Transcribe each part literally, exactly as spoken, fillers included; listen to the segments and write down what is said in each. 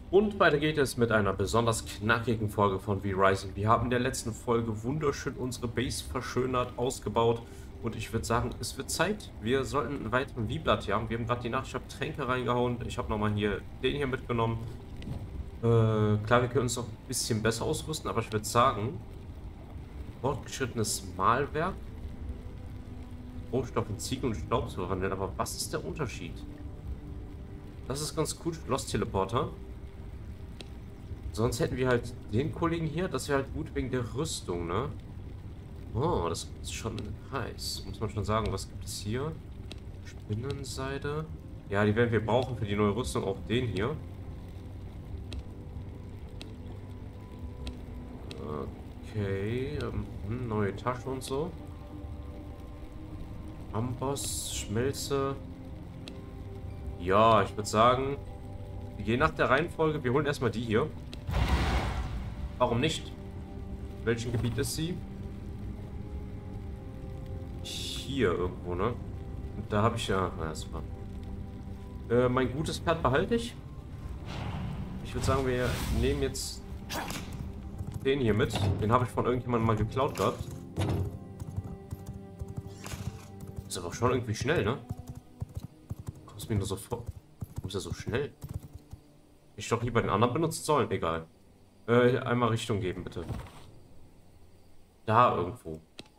Und weiter geht es mit einer besonders knackigen Folge von V-Rising. Wir haben in der letzten Folge wunderschön unsere Base verschönert, ausgebaut. Und ich würde sagen, es wird Zeit. Wir sollten einen weiteren V-Blatt haben. Wir haben gerade die Nacht, ich habe Tränke reingehauen. Ich habe nochmal hier den hier mitgenommen. Äh, klar, wir können uns noch ein bisschen besser ausrüsten, aber ich würde sagen, fortgeschrittenes Mahlwerk, Rohstoff in Ziegel und Staub zu verwandeln. Aber was ist der Unterschied? Das ist ganz gut, Lost Teleporter. Sonst hätten wir halt den Kollegen hier, das wäre halt gut wegen der Rüstung, ne? Oh, das ist schon heiß, muss man schon sagen. Was gibt es hier? Spinnenseide. Ja, die werden wir brauchen für die neue Rüstung, auch den hier. Okay, ähm, neue Tasche und so. Amboss, Schmelze. Ja, ich würde sagen, wir gehen nach der Reihenfolge. Wir holen erstmal die hier. Warum nicht? In welchem Gebiet ist sie? Hier irgendwo, ne? Und da habe ich ja... Na, super. Äh, mein gutes Pferd behalte ich. Ich würde sagen, wir nehmen jetzt den hier mit. Den habe ich von irgendjemandem mal geklaut gehabt. Ist aber schon irgendwie schnell, ne? Kommst mir nur so vor. Warum ist er so schnell? Ich doch lieber den anderen benutzen sollen. Egal. Äh, einmal Richtung geben, bitte. Da irgendwo.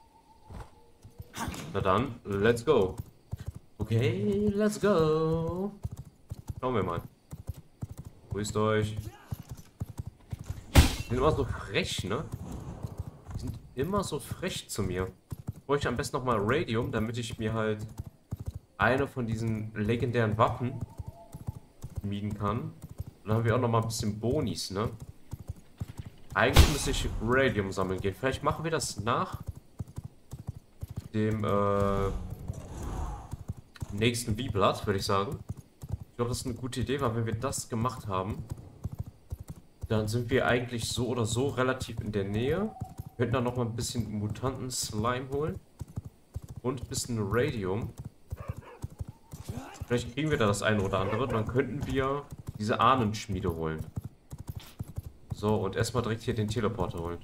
Na dann, let's go. Okay, let's go. Schauen wir mal. Grüßt euch. Die sind immer so frech, ne? Die sind immer so frech zu mir. Ich bräuchte am besten nochmal Radium, damit ich mir halt eine von diesen legendären Waffen mieten kann. Dann haben wir auch nochmal ein bisschen Bonis, ne? Eigentlich müsste ich Radium sammeln gehen. Vielleicht machen wir das nach dem äh, nächsten V-Blatt, würde ich sagen. Ich glaube, das ist eine gute Idee, weil wenn wir das gemacht haben, dann sind wir eigentlich so oder so relativ in der Nähe. Wir könnten dann noch mal ein bisschen Mutanten-Slime holen. Und ein bisschen Radium. Vielleicht kriegen wir da das eine oder andere. Dann könnten wir diese Ahnenschmiede holen. So, und erstmal direkt hier den Teleporter holen.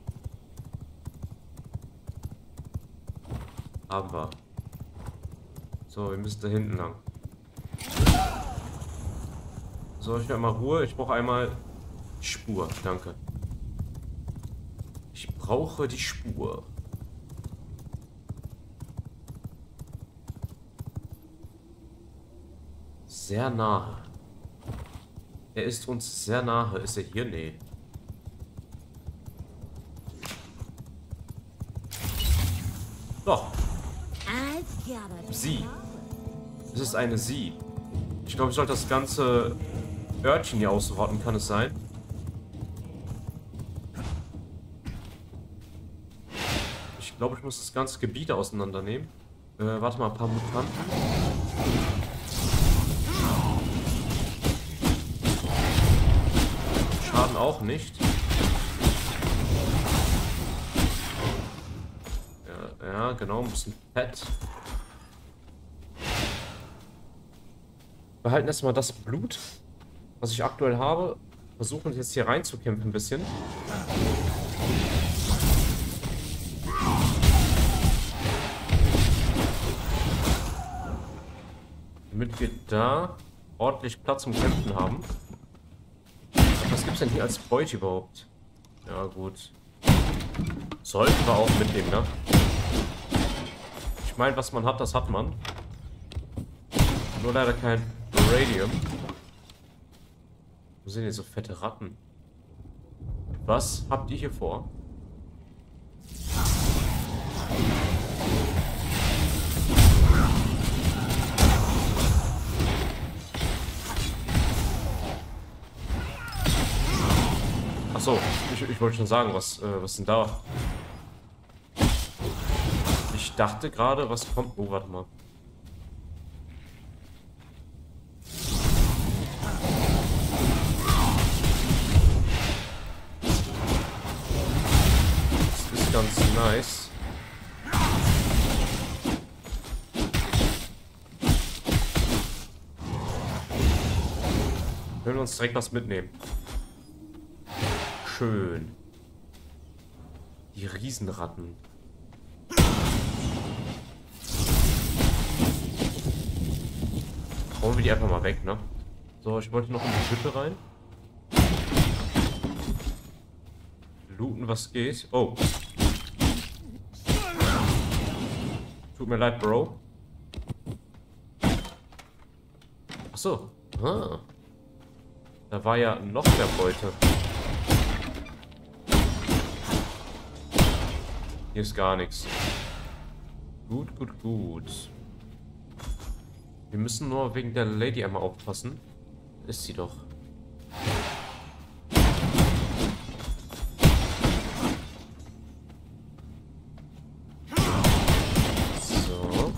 Haben wir. So, wir müssen da hinten lang. So, ich will mal Ruhe. Ich brauche einmal die Spur. Danke. Ich brauche die Spur. Sehr nahe. Er ist uns sehr nahe. Ist er hier? Nee. Doch. Sie. Es ist eine Sie. Ich glaube, ich sollte das ganze Örtchen hier ausrotten, kann es sein? Ich glaube, ich muss das ganze Gebiet auseinandernehmen. Äh, warte mal, ein paar Mutanten. Schaden auch nicht. Ja, ja, genau, ein bisschen Fett. Behalten erstmal das Blut, was ich aktuell habe. Versuchen jetzt hier reinzukämpfen ein bisschen. Damit wir da ordentlich Platz zum Kämpfen haben. Was gibt es denn hier als Beute überhaupt? Ja gut. Sollten wir auch mitnehmen, ne? Ich meine, was man hat, das hat man. Nur leider kein Radium. Wo sind hier so fette Ratten? Was habt ihr hier vor? Achso, ich, ich wollte schon sagen, was, äh, was denn da? Ich dachte gerade, was kommt. Oh, warte mal. Ganz nice. Können wir uns direkt was mitnehmen. Schön. Die Riesenratten. Hauen wir die einfach mal weg, ne? So, ich wollte noch in die Hütte rein. Looten, was geht. Oh. Tut mir leid, Bro. Achso. Ah. Da war ja noch mehr Beute. Hier ist gar nichts. Gut, gut, gut. Wir müssen nur wegen der Lady einmal aufpassen. Ist sie doch. So.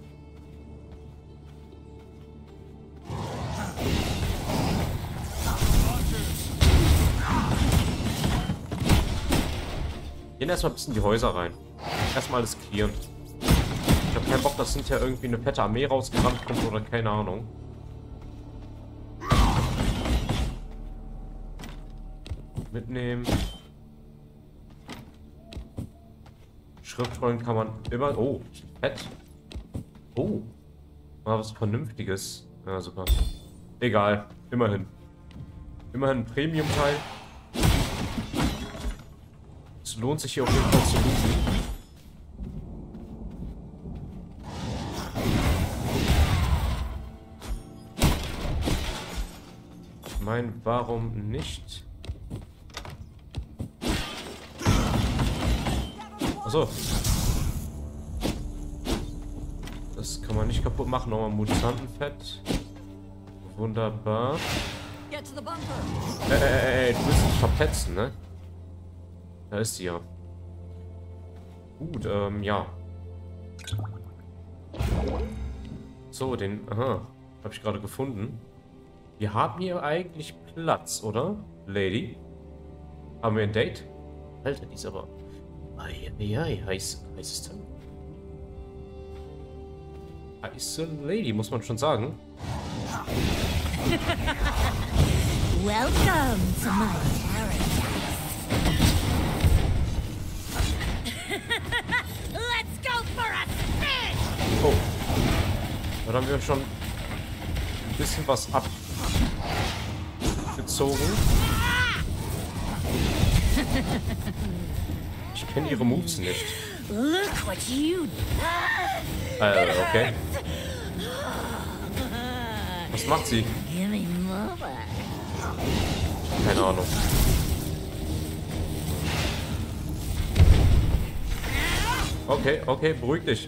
Gehen erstmal ein bisschen die Häuser rein. Erstmal alles clearen. Ich habe keinen Bock, dass hinterher irgendwie eine fette Armee rausgerannt kommt oder keine Ahnung. Mitnehmen. Schriftrollen kann man immer... Oh, fett. Oh. Mal was Vernünftiges. Ja, super. Egal. Immerhin. Immerhin ein Premium-Teil. Es lohnt sich hier auf jeden Fall zu looten. Ich meine, warum nicht? Achso. Das kann man nicht kaputt machen. Nochmal Mutantenfett. Wunderbar. Ey, ey, ey, du willst dich verpetzen, ne? Da ist sie ja. Gut, ähm, ja. So, den... Aha. Habe ich gerade gefunden. Wir haben hier eigentlich Platz, oder? Lady? Haben wir ein Date? Alter, die ist aber... Eieiei, heiß, heißes Teil. Heiße Lady, muss man schon sagen. Welcome to my paradise. Let's go for a spin! Oh. Dann haben wir schon ein bisschen was abgezogen. Ich kenne ihre Moves nicht. Look what you Äh, okay. Was macht sie? Give me more. Keine Ahnung. Okay, okay, beruhig dich.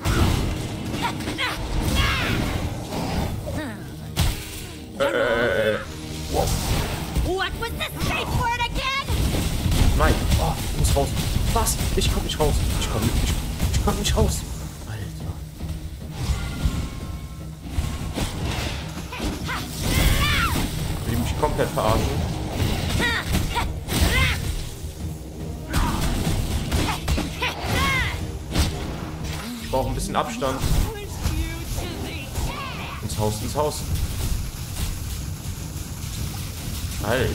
Äh, äh, äh. Wow. What was the safe word again? Nein. Oh, ich muss raus. Was? Ich komm nicht raus. Ich komm nicht, ich, ich komm nicht raus. Alter. Will die mich komplett verarschen? Ich brauche ein bisschen Abstand. Ins Haus, ins Haus. Alter.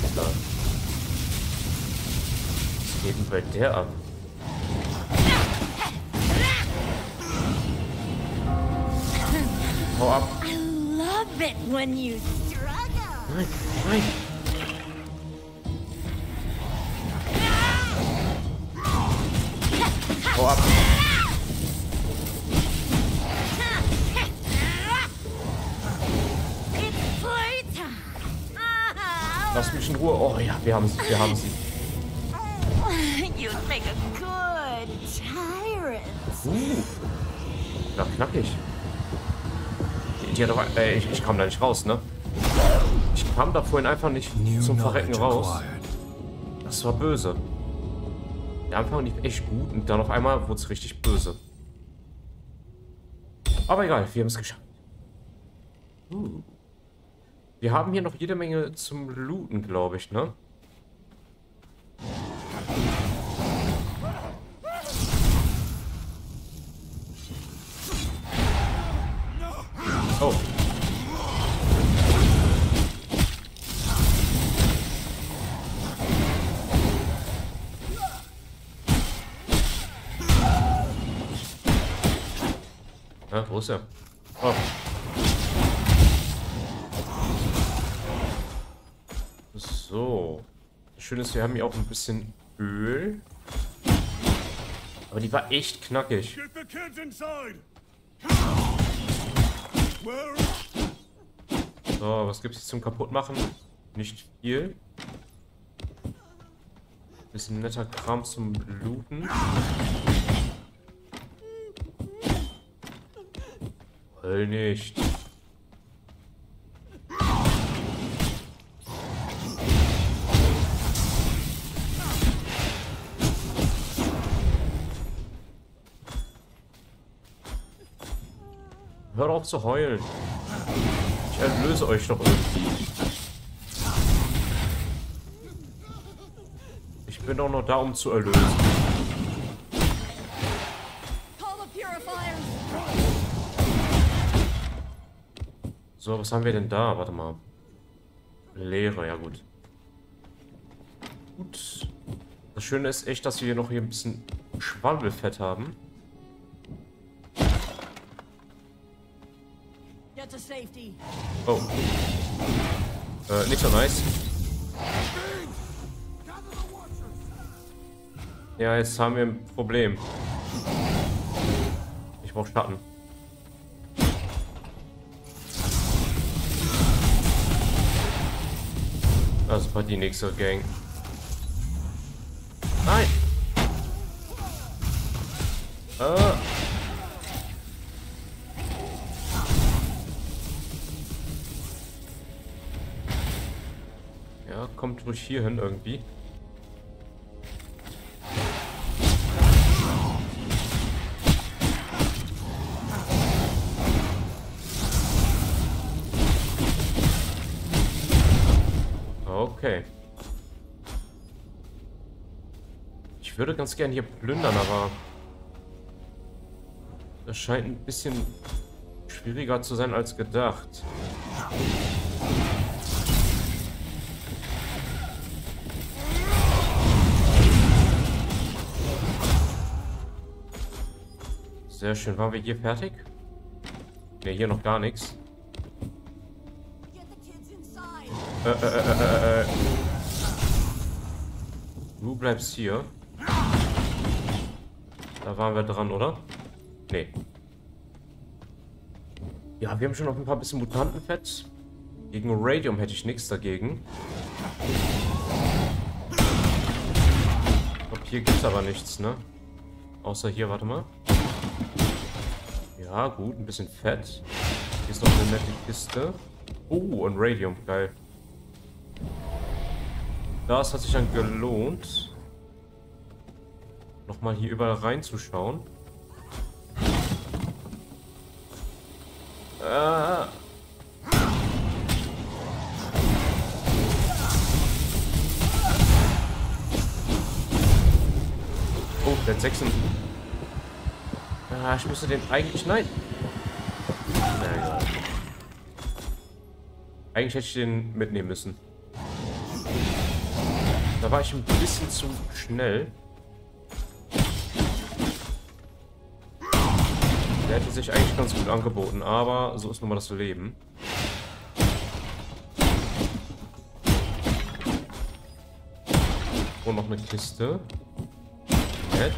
Was geht denn bei der ab? Hau ab. I love it when you struggle. Nein, nein. Hau ab. It's playtime. Lass mich in Ruhe. Oh ja, wir haben sie, wir haben sie. You'd make a good tyrant. Uh. Na, knackig. Die, die hat doch, ey, ich, ich kam da nicht raus, ne? Ich kam da vorhin einfach nicht zum Verrecken raus. Das war böse. Der Anfang lief echt gut und dann auf einmal wurde es richtig böse. Aber egal, wir haben es geschafft. Uh. Wir haben hier noch jede Menge zum Looten, glaube ich, ne? Oh. Ah, wo ist er? Oh. So. Das Schöne ist, wir haben hier auch ein bisschen Öl. Aber die war echt knackig. So, was gibt's hier zum Kaputtmachen? Nicht viel. Bisschen netter Kram zum Looten. Heul nicht. Hört auf zu heulen. Ich erlöse euch doch irgendwie. Ich bin doch noch da, um zu erlösen. So, was haben wir denn da? Warte mal. Leere, ja gut. Gut. Das Schöne ist echt, dass wir hier noch hier ein bisschen Schwabbelfett haben. Oh. Äh, nicht so nice. Ja, jetzt haben wir ein Problem. Ich brauche Schatten. Das war die nächste Gang. Nein! Äh. Ja, kommt ruhig hier hin irgendwie. Okay. Ich würde ganz gern hier plündern, aber das scheint ein bisschen schwieriger zu sein als gedacht. Sehr schön. Waren wir hier fertig? Ne, hier noch gar nichts. Äh, äh, äh, äh, äh. Du bleibst hier. Da waren wir dran, oder? Nee. Ja, wir haben schon noch ein paar bisschen Mutantenfett. Gegen Radium hätte ich nichts dagegen. Ich glaube, hier gibt es aber nichts, ne? Außer hier, warte mal. Ja, gut, ein bisschen Fett. Hier ist noch eine nette Kiste. Oh, und Radium, geil. Das hat sich dann gelohnt, nochmal hier überall reinzuschauen. Ah. Oh, der hat sechs. Ah, ich müsste den eigentlich... Nein. Na egal. Eigentlich hätte ich den mitnehmen müssen. Da war ich ein bisschen zu schnell. Der hätte sich eigentlich ganz gut angeboten, aber so ist nun mal das Leben. Und noch eine Kiste. Nett.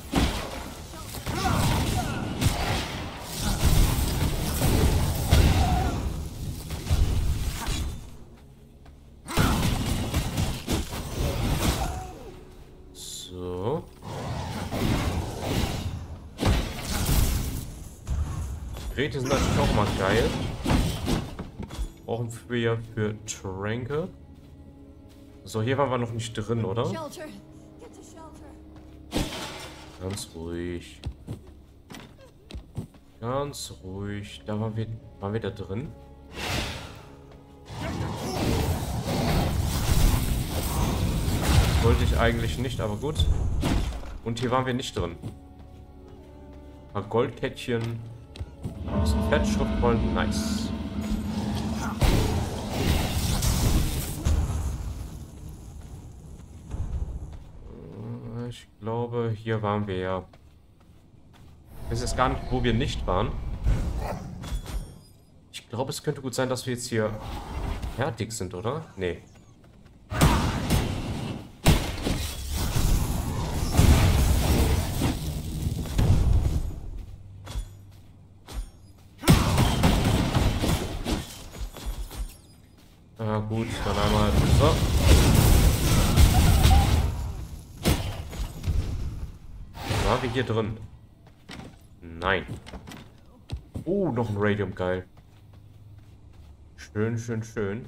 Geräte sind natürlich auch mal geil. Brauchen wir für Tränke. So, hier waren wir noch nicht drin, oder? Ganz ruhig. Ganz ruhig. Da waren wir, waren wir da drin? Wollte ich eigentlich nicht, aber gut. Und hier waren wir nicht drin. Ein paar Goldkettchen. Ein bisschen Fettschriftrollen. Nice. Ich glaube, hier waren wir ja. Ich weiß jetzt gar nicht, wo wir nicht waren. glaube, es könnte gut sein, dass wir jetzt hier fertig sind, oder? Nee. Na gut, dann einmal so. Waren wir hier drin? Nein. Oh, noch ein Radium, geil. Schön, schön, schön.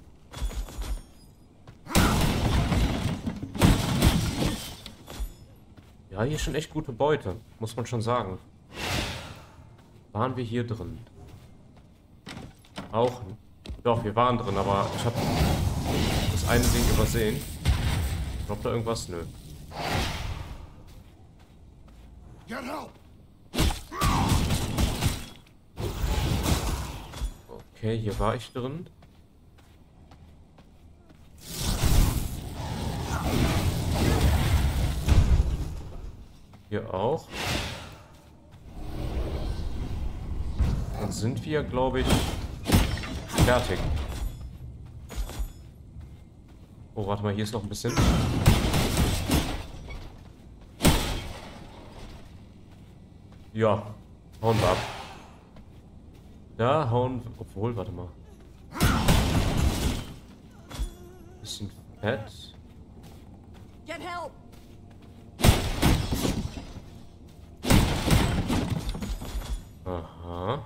Ja, hier schon echt gute Beute, muss man schon sagen. Waren wir hier drin? Auch. Doch, wir waren drin, aber ich habe das eine Ding übersehen. Ob da irgendwas? Nö. Okay, hier war ich drin. Hier auch. Dann sind wir, glaube ich, fertig. Oh, warte mal, hier ist noch ein bisschen. Ja, hauen wir ab. Da hauen wir, obwohl, warte mal. Bisschen fett. Get help! Aha.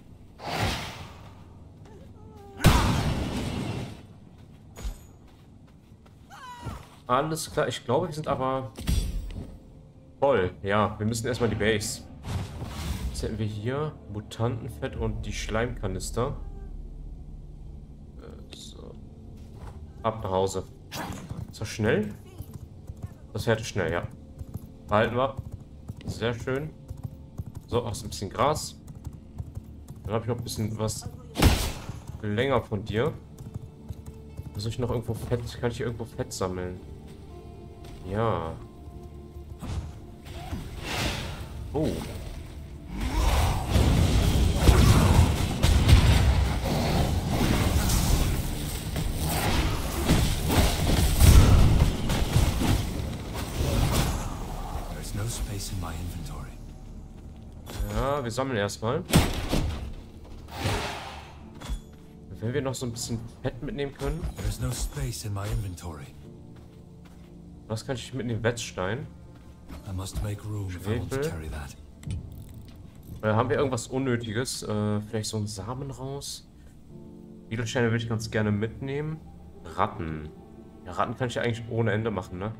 Alles klar, ich glaube, wir sind aber voll. Ja, wir müssen erstmal die Base. Jetzt hätten wir hier Mutantenfett und die Schleimkanister. Äh, so. Ab nach Hause. Ist das schnell? Das fährt schnell, ja. Behalten wir. Sehr schön. So, auch so ein bisschen Gras. Dann habe ich noch ein bisschen was länger von dir. Soll ich noch irgendwo Fett? Kann ich hier irgendwo Fett sammeln? Ja. Oh. There's no space in my inventory. Ja, wir sammeln erstmal. Wenn wir noch so ein bisschen Fett mitnehmen können. There's no space in my inventory. Was kann ich mitnehmen? Wetzstein. I must make room if I want to carry that. Äh, haben wir irgendwas Unnötiges? Äh, vielleicht so einen Samen raus? Edelsteine würde ich ganz gerne mitnehmen. Ratten. Ja, Ratten kann ich ja eigentlich ohne Ende machen, ne?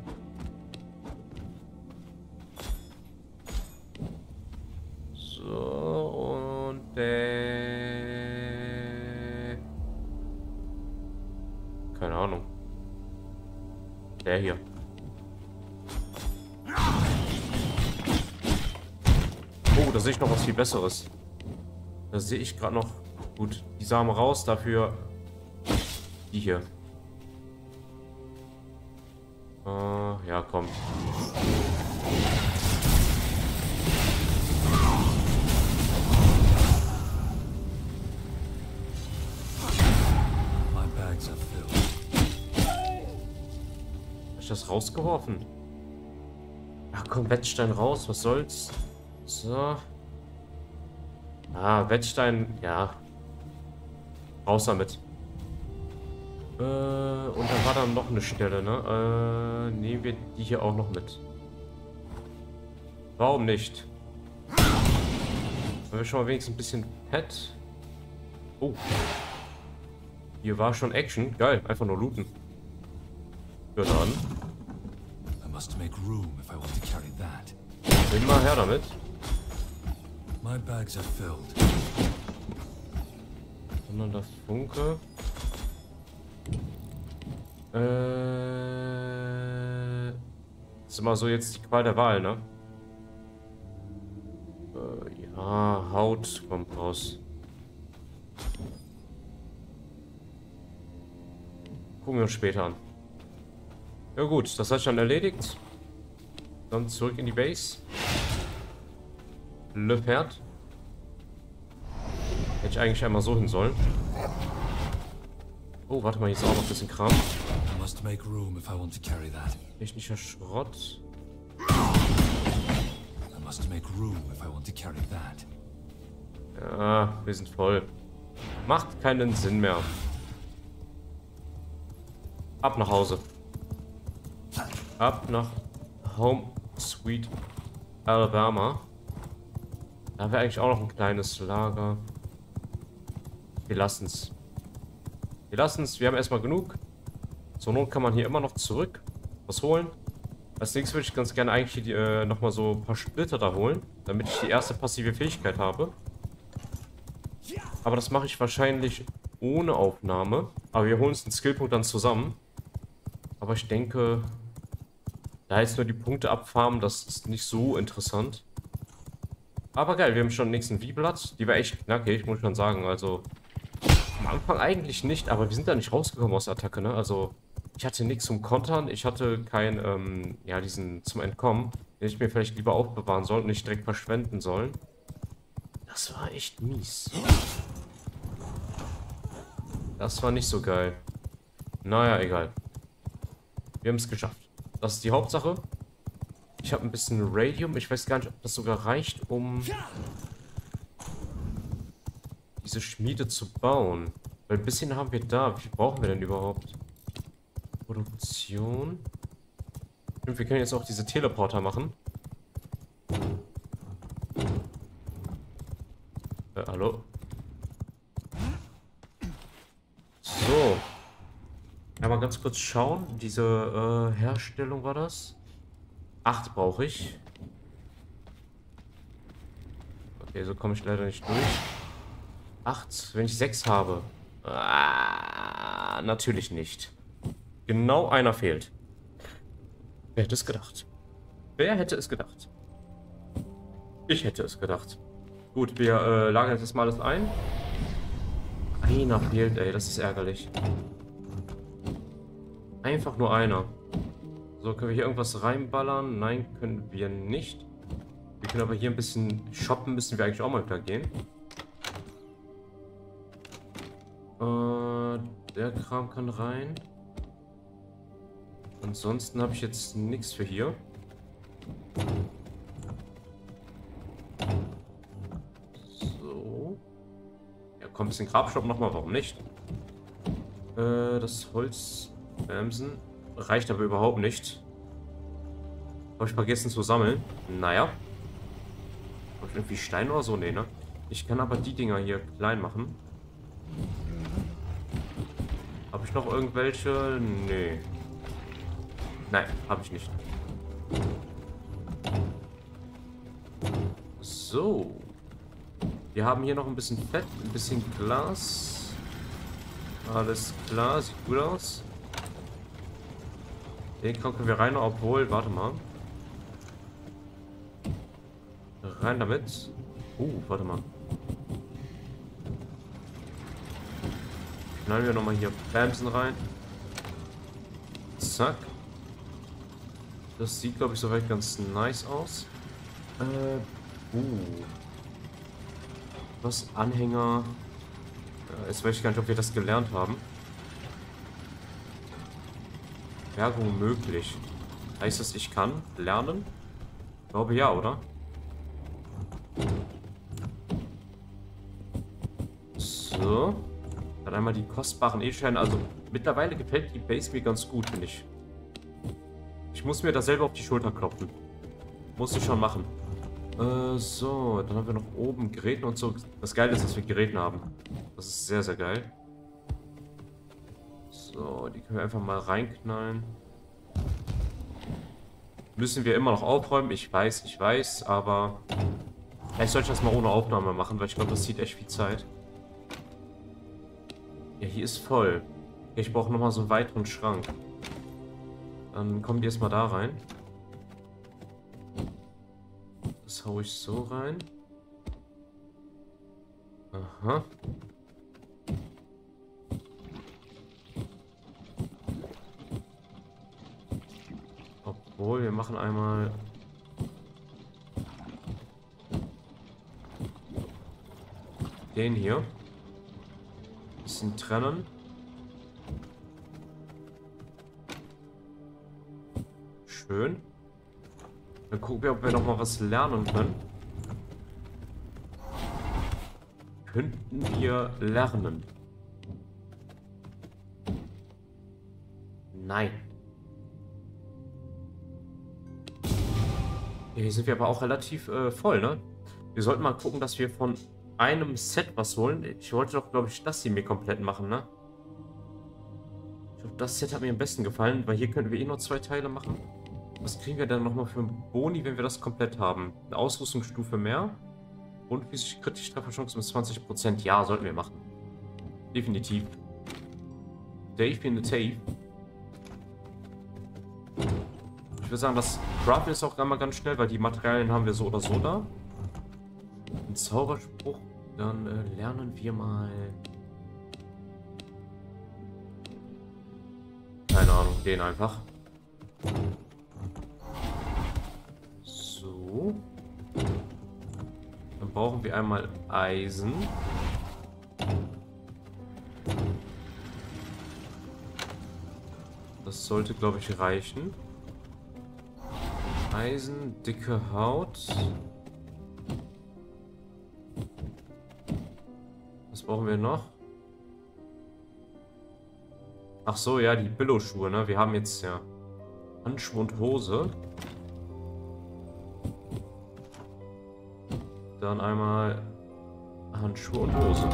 So, und äh... keine Ahnung. Der hier. Oh, da sehe ich noch was viel Besseres. Da sehe ich gerade noch... Gut, die Samen raus, dafür... Die hier. Äh, ja, komm. My bags are filled. Hab ich das rausgeworfen? Ach komm, Wetzstein raus, was soll's? So. Ah, Wetzstein, ja. Raus damit. Äh, und dann war da noch eine Stelle, ne? Äh, nehmen wir die hier auch noch mit. Warum nicht? Haben wir schon mal wenigstens ein bisschen Pet? Oh. Hier war schon Action. Geil, einfach nur looten. Ja dann. I must make room if I want to carry that. Nimm mal her damit. My bags are filled. Sondern das Funke. Äh. Ist immer so jetzt die Qual der Wahl, ne? Äh, ja, Haut kommt raus. Gucken wir uns später an. Ja gut, das hat schon erledigt. Dann zurück in die Base. Le Pferd. Hätte ich eigentlich einmal so hin sollen. Oh, warte mal, hier ist auch noch ein bisschen Kram. I must make room if I want to carry that. Technischer Schrott. I must make room if I want to carry that. Ja, wir sind voll. Macht keinen Sinn mehr. Ab nach Hause. Ab nach Home Sweet Alabama. Da wäre eigentlich auch noch ein kleines Lager. Wir lassen es. Wir lassen es. Wir haben erstmal genug. Zur Not kann man hier immer noch zurück was holen. Als nächstes würde ich ganz gerne eigentlich die, äh, nochmal so ein paar Splitter da holen, damit ich die erste passive Fähigkeit habe. Aber das mache ich wahrscheinlich ohne Aufnahme. Aber wir holen uns den Skillpunkt dann zusammen. Aber ich denke, da jetzt nur die Punkte abfarmen, das ist nicht so interessant. Aber geil, wir haben schon den nächsten V-Blatt. Die war echt knackig, muss ich schon sagen. Also, am Anfang eigentlich nicht, aber wir sind da nicht rausgekommen aus der Attacke, ne? Also, ich hatte nichts zum Kontern. Ich hatte kein, ähm, ja, diesen zum Entkommen, den ich mir vielleicht lieber aufbewahren sollte und nicht direkt verschwenden sollen. Das war echt mies. Das war nicht so geil. Naja, egal. Wir haben es geschafft. Das ist die Hauptsache. Ich habe ein bisschen Radium. Ich weiß gar nicht, ob das sogar reicht, um diese Schmiede zu bauen. Weil ein bisschen haben wir da. Wie viel brauchen wir denn überhaupt? Produktion. Und wir können jetzt auch diese Teleporter machen. Äh, hallo? So. Einmal ganz kurz schauen. Diese äh, Herstellung war das. acht brauche ich. Okay, so komme ich leider nicht durch. acht, wenn ich sechs habe. Ah, natürlich nicht. Genau einer fehlt. Wer hätte es gedacht? Wer hätte es gedacht? Ich hätte es gedacht. Gut, wir äh, lagern jetzt erstmal alles ein. Einer fehlt, ey, das ist ärgerlich. Einfach nur einer. So, können wir hier irgendwas reinballern? Nein, können wir nicht. Wir können aber hier ein bisschen shoppen, müssen wir eigentlich auch mal wieder gehen. Äh, der Kram kann rein. Ansonsten habe ich jetzt nichts für hier. So. Ja, kommt ein bisschen Grabstoff nochmal, warum nicht? Äh, das Holz Bämsen reicht aber überhaupt nicht. Habe ich vergessen zu sammeln. Naja. Habe ich irgendwie Stein oder so? Nee, ne? Ich kann aber die Dinger hier klein machen. Habe ich noch irgendwelche? Nee. Nein, habe ich nicht. So. Wir haben hier noch ein bisschen Fett, ein bisschen Glas. Alles klar, sieht gut aus. Den gucken wir rein, obwohl, warte mal. Rein damit. Uh, warte mal. Knallen wir nochmal hier Bamsen rein. Zack. Das sieht, glaube ich, soweit ganz nice aus. Äh, uh. Was? Anhänger. Äh, jetzt weiß ich gar nicht, ob wir das gelernt haben. Bergung möglich. Heißt das, ich kann lernen? Ich glaube ja, oder? So. Dann einmal die kostbaren Edelsteine. Also mittlerweile gefällt die Base mir ganz gut, finde ich. Ich muss mir da selber auf die Schulter klopfen. Muss ich schon machen. Äh, so. Dann haben wir noch oben Geräten und so. Das Geile ist, dass wir Geräten haben. Das ist sehr, sehr geil. So, die können wir einfach mal reinknallen. Müssen wir immer noch aufräumen. Ich weiß, ich weiß, aber vielleicht sollte ich das mal ohne Aufnahme machen, weil ich glaube, das zieht echt viel Zeit. Ja, hier ist voll. Ich brauche nochmal so einen weiteren Schrank. Dann kommen die erstmal da rein. Das haue ich so rein. Aha. Obwohl, wir machen einmal... Den hier. Bisschen trennen. Schön. Dann gucken wir, ob wir noch mal was lernen können. Könnten wir lernen? Nein. Hier sind wir aber auch relativ äh, voll, ne? Wir sollten mal gucken, dass wir von einem Set was holen. Ich wollte doch, glaube ich, das hier mir komplett machen, ne? Ich glaube, das Set hat mir am besten gefallen, weil hier könnten wir eh nur zwei Teile machen. Was kriegen wir dann nochmal für einen Boni, wenn wir das komplett haben? Eine Ausrüstungsstufe mehr und physische kritische Trefferchance um zwanzig Prozent. Ja, sollten wir machen. Definitiv. Definitiv. Ich würde sagen, das Craften ist auch einmal ganz schnell, weil die Materialien haben wir so oder so da. Ein Zauberspruch, dann äh, lernen wir mal... Keine Ahnung, den einfach. So. Dann brauchen wir einmal Eisen. Das sollte, glaube ich, reichen. Eisen, dicke Haut. Was brauchen wir noch? Ach so, ja, die Billo-Schuhe, ne? Wir haben jetzt ja Handschuhe und Hose. Dann einmal Handschuhe und Hose.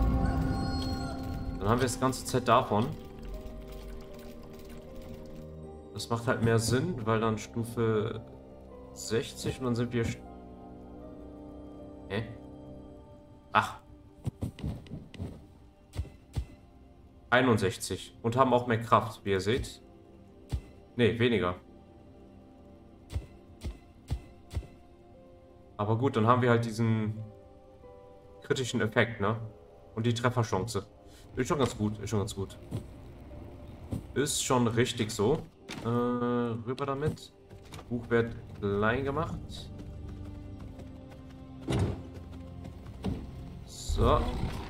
Dann haben wir das ganze Set davon. Das macht halt mehr Sinn, weil dann Stufe sechzig und dann sind wir... Hä? Ach. einundsechzig. Und haben auch mehr Kraft, wie ihr seht. Ne, weniger. Aber gut, dann haben wir halt diesen kritischen Effekt, ne? Und die Trefferchance. Ist schon ganz gut, ist schon ganz gut. Ist schon richtig so. Äh, rüber damit. Buch wird klein gemacht. So.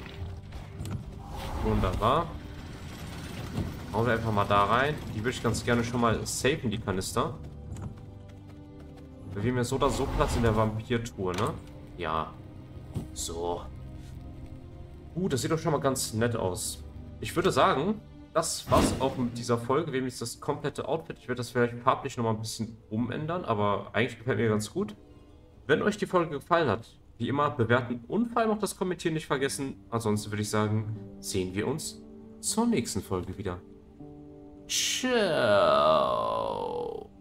Wunderbar. Hauen wir einfach mal da rein. Die würde ich ganz gerne schon mal safen, die Kanister. Wir haben ja so oder so Platz in der Vampir-Tour, ne? Ja. So. Uh, das sieht doch schon mal ganz nett aus. Ich würde sagen, das war's auch mit dieser Folge. Wir haben jetzt das komplette Outfit. Ich werde das vielleicht farblich nochmal ein bisschen umändern, aber eigentlich gefällt mir ganz gut. Wenn euch die Folge gefallen hat, wie immer, bewerten und vor allem auch das Kommentieren nicht vergessen. Ansonsten würde ich sagen, sehen wir uns zur nächsten Folge wieder. Ciao.